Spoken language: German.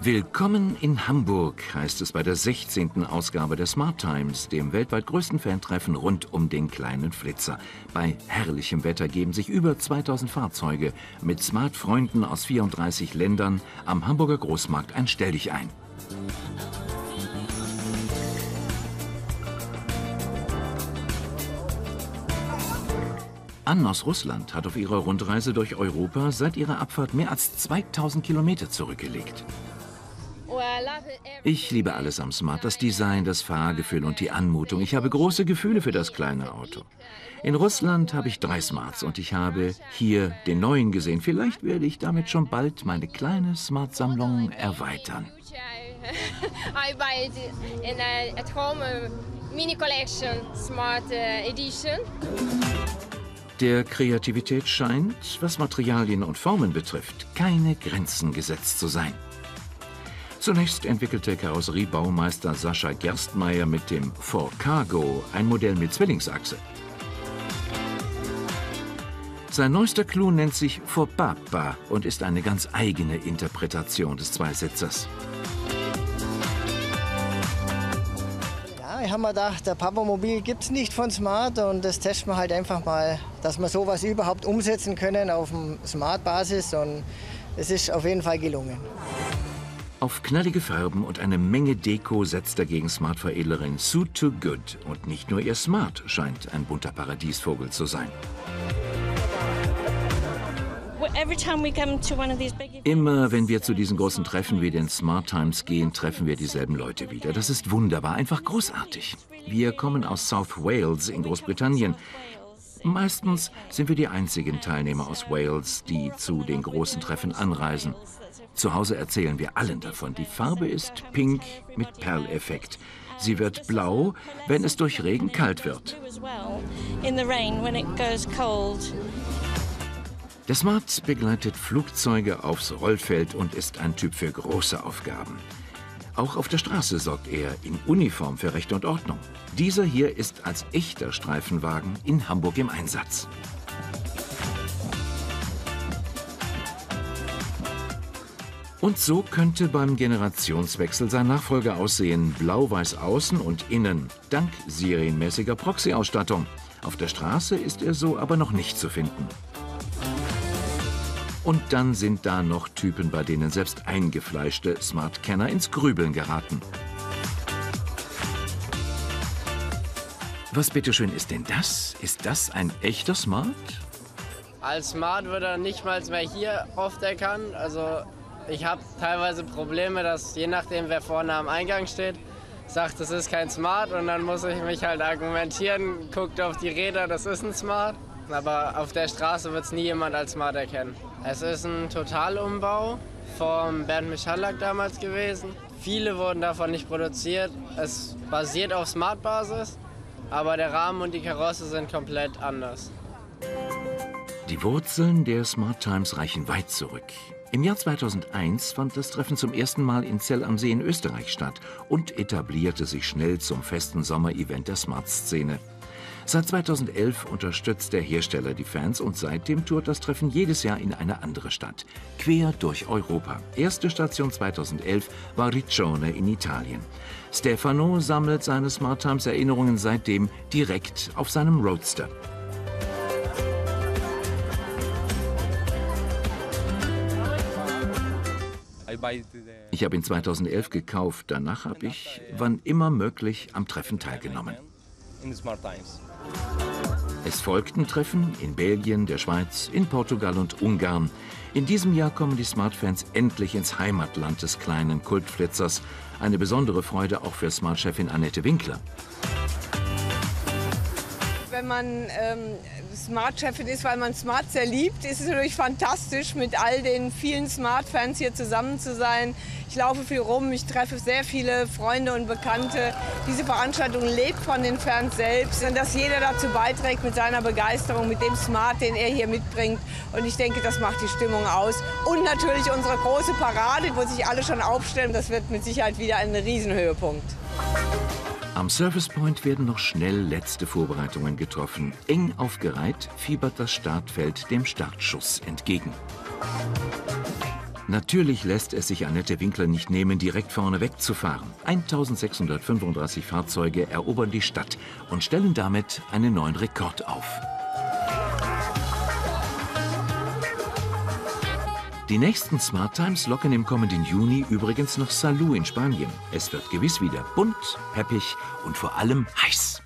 Willkommen in Hamburg, heißt es bei der 16. Ausgabe der Smart Times, dem weltweit größten Fantreffen rund um den kleinen Flitzer. Bei herrlichem Wetter geben sich über 2000 Fahrzeuge mit Smart-Freunden aus 34 Ländern am Hamburger Großmarkt ein Stelldichein. Ann aus Russland hat auf ihrer Rundreise durch Europa seit ihrer Abfahrt mehr als 2000 Kilometer zurückgelegt. Ich liebe alles am Smart, das Design, das Fahrgefühl und die Anmutung. Ich habe große Gefühle für das kleine Auto. In Russland habe ich 3 Smarts und ich habe hier den neuen gesehen. Vielleicht werde ich damit schon bald meine kleine Smart-Sammlung erweitern. I buy it in at home mini collection Smart Edition. Der Kreativität scheint, was Materialien und Formen betrifft, keine Grenzen gesetzt zu sein. Zunächst entwickelte Karosseriebaumeister Sascha Gerstmeier mit dem Ford Cargo ein Modell mit Zwillingsachse. Sein neuester Clou nennt sich Ford Papa und ist eine ganz eigene Interpretation des Zweisitzers. Ja, ich habe mir gedacht, der Papamobil gibt es nicht von Smart und das testen wir halt einfach mal, dass wir sowas überhaupt umsetzen können auf dem Smart-Basis und es ist auf jeden Fall gelungen. Auf knallige Farben und eine Menge Deko setzt dagegen Smart-Veredlerin Sue Too Good. Und nicht nur ihr Smart scheint ein bunter Paradiesvogel zu sein. Immer wenn wir zu diesen großen Treffen wie den Smart Times gehen, treffen wir dieselben Leute wieder. Das ist wunderbar, einfach großartig. Wir kommen aus South Wales in Großbritannien. Meistens sind wir die einzigen Teilnehmer aus Wales, die zu den großen Treffen anreisen. Zu Hause erzählen wir allen davon. Die Farbe ist pink mit Perleffekt. Sie wird blau, wenn es durch Regen kalt wird. Der Smart begleitet Flugzeuge aufs Rollfeld und ist ein Typ für große Aufgaben. Auch auf der Straße sorgt er in Uniform für Recht und Ordnung. Dieser hier ist als echter Streifenwagen in Hamburg im Einsatz. Und so könnte beim Generationswechsel sein Nachfolger aussehen. Blau-weiß außen und innen, dank serienmäßiger Proxy-Ausstattung. Auf der Straße ist er so aber noch nicht zu finden. Und dann sind da noch Typen, bei denen selbst eingefleischte Smart-Kenner ins Grübeln geraten. Was bitteschön ist denn das? Ist das ein echter Smart? Als Smart wird er nicht mal mehr hier oft erkannt. Also ich habe teilweise Probleme, dass je nachdem, wer vorne am Eingang steht, sagt, das ist kein Smart und dann muss ich mich halt argumentieren, guckt auf die Räder, das ist ein Smart. Aber auf der Straße wird es nie jemand als Smart erkennen. Es ist ein Totalumbau vom Bernd Michalak damals gewesen. Viele wurden davon nicht produziert. Es basiert auf Smart-Basis, aber der Rahmen und die Karosse sind komplett anders. Die Wurzeln der Smart Times reichen weit zurück. Im Jahr 2001 fand das Treffen zum ersten Mal in Zell am See in Österreich statt und etablierte sich schnell zum festen Sommerevent der Smart-Szene. Seit 2011 unterstützt der Hersteller die Fans und seitdem tourt das Treffen jedes Jahr in eine andere Stadt, quer durch Europa. Erste Station 2011 war Riccione in Italien. Stefano sammelt seine Smart Times Erinnerungen seitdem direkt auf seinem Roadster. Ich habe ihn 2011 gekauft. Danach habe ich, wann immer möglich, am Treffen teilgenommen. Es folgten Treffen in Belgien, der Schweiz, in Portugal und Ungarn. In diesem Jahr kommen die Smart-Fans endlich ins Heimatland des kleinen Kultflitzers. Eine besondere Freude auch für Smart-Chefin Annette Winkler. Wenn man Smart-Chefin ist, weil man Smart sehr liebt, ist es natürlich fantastisch, mit all den vielen Smart-Fans hier zusammen zu sein. Ich laufe viel rum, ich treffe sehr viele Freunde und Bekannte. Diese Veranstaltung lebt von den Fans selbst und dass jeder dazu beiträgt mit seiner Begeisterung, mit dem Smart, den er hier mitbringt. Und ich denke, das macht die Stimmung aus. Und natürlich unsere große Parade, wo sich alle schon aufstellen. Das wird mit Sicherheit wieder ein Riesenhöhepunkt. Am Service Point werden noch schnell letzte Vorbereitungen getroffen. Eng aufgereiht fiebert das Startfeld dem Startschuss entgegen. Natürlich lässt es sich Annette Winkler nicht nehmen, direkt vorne wegzufahren. 1635 Fahrzeuge erobern die Stadt und stellen damit einen neuen Rekord auf. Die nächsten Smart Times locken im kommenden Juni übrigens nach Salou in Spanien. Es wird gewiss wieder bunt, peppig und vor allem heiß.